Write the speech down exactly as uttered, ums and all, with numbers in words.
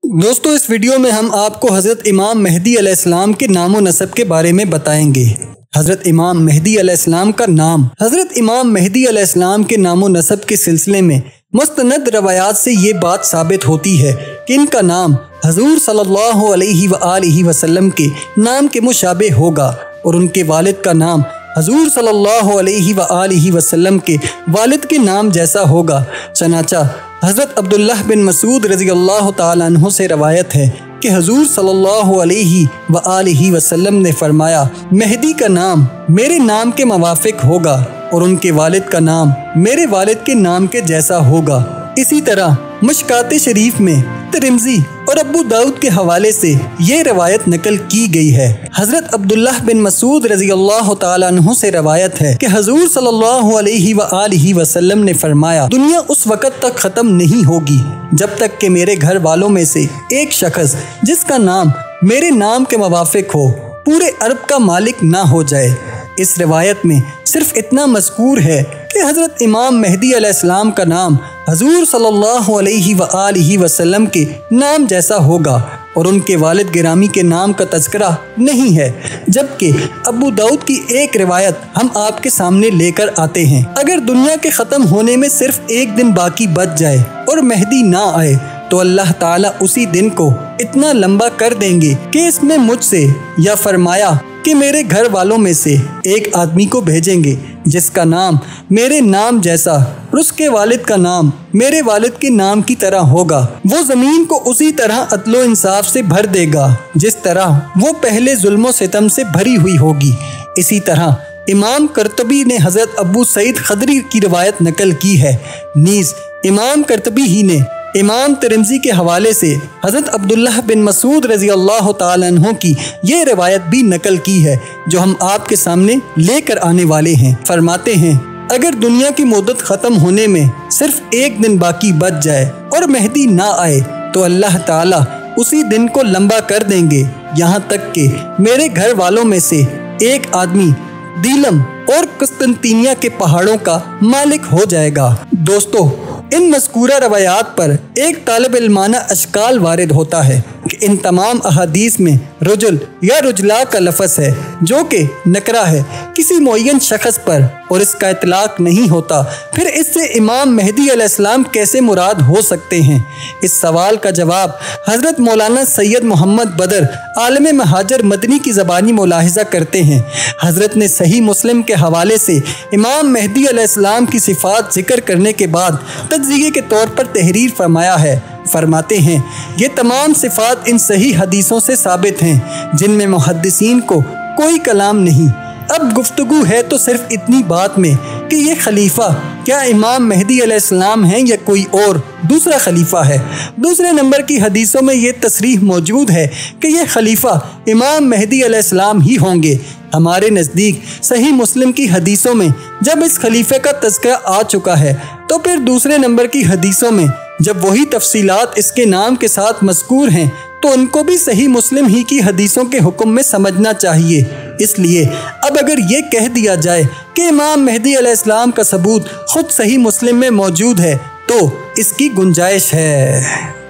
دوستو اس ویڈیو میں ہم آپ کو حضرت امام مہدی علیہ السلام کے نام و نسب کے بارے میں بتائیں گے۔ حضرت امام مہدی علیہ السلام کا نام۔ حضرت امام مہدی علیہ السلام کے نام و نسب کے سلسلے میں مستند روایات سے یہ بات ثابت ہوتی ہے کہ ان کا نام حضور صلی اللہ علیہ وآلہ وسلم کے نام کے مشابہ ہوگا اور ان کے والد کا نام حضور صلی اللہ علیہ وآلہ وسلم کے والد کے نام جیسا ہوگا۔ چنانچہ حضرت عبداللہ بن مسعود رضی اللہ تعالیٰ عنہ سے روایت ہے کہ حضور صلی اللہ علیہ وآلہ وسلم نے فرمایا، مہدی کا نام میرے نام کے موافق ہوگا اور ان کے والد کا نام میرے والد کے نام کے جیسا ہوگا۔ اسی طرح مشکات شریف میں ترمذی اور ابو داؤد کے حوالے سے یہ روایت نقل کی گئی ہے۔ حضرت عبداللہ بن مسعود رضی اللہ تعالیٰ عنہ سے روایت ہے کہ حضور صلی اللہ علیہ وآلہ وسلم نے فرمایا، دنیا اس وقت تک ختم نہیں ہوگی جب تک کہ میرے گھر والوں میں سے ایک شخص جس کا نام میرے نام کے موافق ہو پورے عرب کا مالک نہ ہو جائے۔ اس روایت میں صرف اتنا مذکور ہے کہ حضرت امام مہدی علیہ السلام کا نام حضور صلی اللہ علیہ وآلہ وسلم کے نام جیسا ہوگا اور ان کے والد گرامی کے نام کا تذکرہ نہیں ہے، جبکہ ابو داؤد کی ایک روایت ہم آپ کے سامنے لے کر آتے ہیں۔ اگر دنیا کے ختم ہونے میں صرف ایک دن باقی بچ جائے اور مہدی نہ آئے تو اللہ تعالیٰ اسی دن کو اتنا لمبا کر دیں گے کہ اس میں مجھ سے یا فرمایا کہ میرے گھر والوں میں سے ایک آدمی کو بھیجیں گے جس کا نام میرے نام جیسا اور اس کے والد کا نام میرے والد کے نام کی طرح ہوگا۔ وہ زمین کو اسی طرح عدل و انصاف سے بھر دے گا جس طرح وہ پہلے ظلم و ستم سے بھری ہوئی ہوگی۔ اسی طرح امام قرطبی نے حضرت ابو سعید خدری کی روایت نقل کی ہے۔ نیز امام قرطبی ہی نے امام ترمذی کے حوالے سے حضرت عبداللہ بن مسعود رضی اللہ تعالیٰ عنہ کی یہ روایت بھی نقل کی ہے جو ہم آپ کے سامنے لے کر آنے والے ہیں۔ فرماتے ہیں، اگر دنیا کی مدت ختم ہونے میں صرف ایک دن باقی بچ جائے اور مہدی نہ آئے تو اللہ تعالیٰ اسی دن کو لمبا کر دیں گے یہاں تک کہ میرے گھر والوں میں سے ایک آدمی دیلم اور قسطنطینیہ کے پہاڑوں کا مالک ہو جائے گا۔ دوستو ان مذکورہ روایات پر ایک طالب علمانہ اشکال وارد ہوتا ہے کہ ان تمام احادیث میں رجل یا رجلا کا لفظ ہے جو کہ نکرہ ہے کسی معین شخص پر اور اس کا اطلاق نہیں ہوتا، پھر اس سے امام مہدی علیہ السلام کیسے مراد ہو سکتے ہیں؟ اس سوال کا جواب حضرت مولانا سید محمد بدر عالم مہاجر مدنی کی زبانی ملاحظہ کرتے ہیں۔ حضرت نے صحیح مسلم کے حوالے سے امام مہدی علیہ السلام کی صفات ذکر کرنے کے بعد تجزیے کے طور پر تحریر فرمایا ہے۔ فرماتے ہیں، یہ تمام صفات ان صحیح حدیثوں سے ثابت ہیں جن میں محدثین کو کوئی کلام نہیں۔ اب گفتگو ہے تو صرف اتنی بات میں کہ یہ خلیفہ کیا امام مہدی علیہ السلام ہیں یا کوئی اور دوسرا خلیفہ ہے۔ دوسرے نمبر کی حدیثوں میں یہ تصریح موجود ہے کہ یہ خلیفہ امام مہدی علیہ السلام ہی ہوں گے۔ ہمارے نزدیک صحیح مسلم کی حدیثوں میں جب اس خلیفے کا تذکرہ آ چکا ہے تو پھر دوسرے نمبر کی حدیثوں میں جب وہی تفصیلات اس کے نام کے ساتھ مذکور ہیں تو ان کو بھی صحیح مسلم ہی کی حدیثوں کے حکم میں سمجھنا چاہیے۔ اس لیے اب اگر یہ کہہ دیا جائے کہ امام مہدی علیہ السلام کا ثبوت خود صحیح مسلم میں موجود ہے تو اس کی گنجائش ہے۔